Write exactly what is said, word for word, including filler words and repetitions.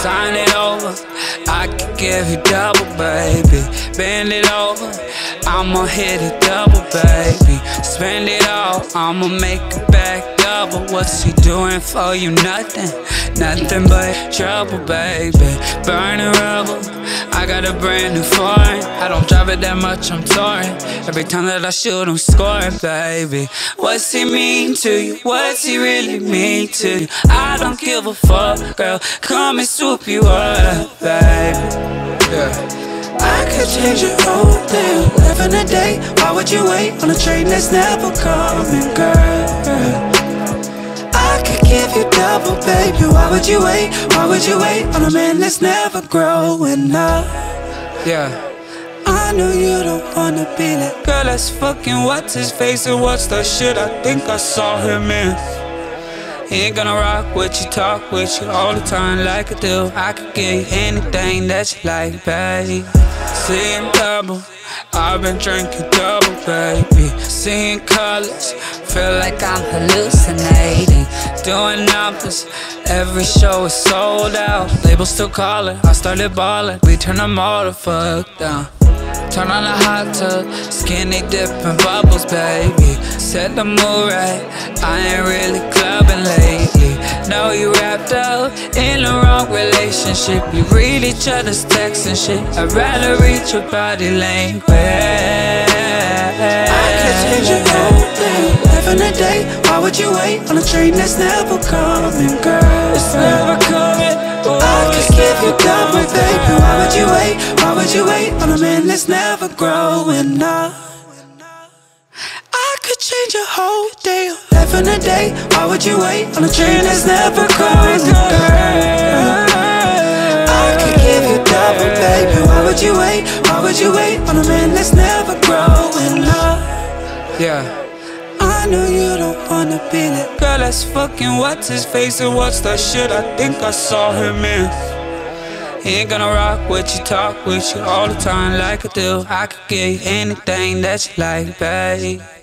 sign it over. I could give you double, baby. Bend it over, I'ma hit it double, baby. Spend it all, I'ma make it back double. What's he doing for you? Nothing, nothing but trouble, baby. Burning rubber, I got a brand new foreign. I don't drive it that much, I'm touring. Every time that I shoot, I'm scoring, baby. What's he mean to you? What's he really mean to you? I don't give a fuck, girl. Come and swoop you up, baby. Yeah. I could change your whole day, living a day. Why would you wait on a train that's never coming, girl? I could give you double, baby. Why would you wait? Why would you wait on a man that's never growing up? Yeah. I know you don't wanna be that girl that's fucking what's his face and what's the shit I think I saw him in. He ain't gonna rock with you, talk with you all the time like I do. I could give you anything that you like, baby. Seeing double, I've been drinking double, baby. Seeing colors, feel like I'm hallucinating. Doing numbers, every show is sold out. Labels still calling, I started balling. We turn them all the fuck down. Turn on the hot tub, skinny dipping bubbles, baby. Set the mood right, I ain't really clubbing lately. Know you wrapped up in the wrong relationship. You read each other's texts and shit. I'd rather read your body language. I could change your whole day, living a day. Why would you wait on a train that's never coming, girl? It's never coming. I could give you double, baby. Why would you wait? Why would you wait on a man that's never growing up? I could change your whole day, living a day. Why would you wait on a train that's never coming, girl? I could give you double, baby. Why would you wait? Why would you wait on a man that's never growing up? Yeah. I know you don't wanna be that girl that's fucking what's his face and what's the shit I think I saw him in. He ain't gonna rock with you, talk with you all the time like I do. I could give you anything that you like, babe.